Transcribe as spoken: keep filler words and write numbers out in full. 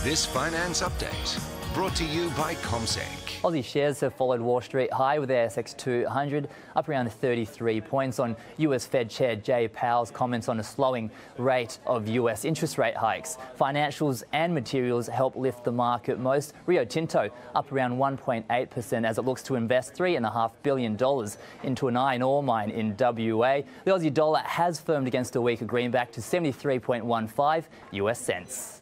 This finance update brought to you by CommSec. Aussie shares have followed Wall Street high with the A S X two hundred up around thirty-three points on U S Fed Chair Jay Powell's comments on a slowing rate of U S interest rate hikes. Financials and materials help lift the market most. Rio Tinto up around one point eight percent as it looks to invest three point five billion dollars into an iron ore mine in W A. The Aussie dollar has firmed against a weaker greenback to seventy-three point one five U S cents.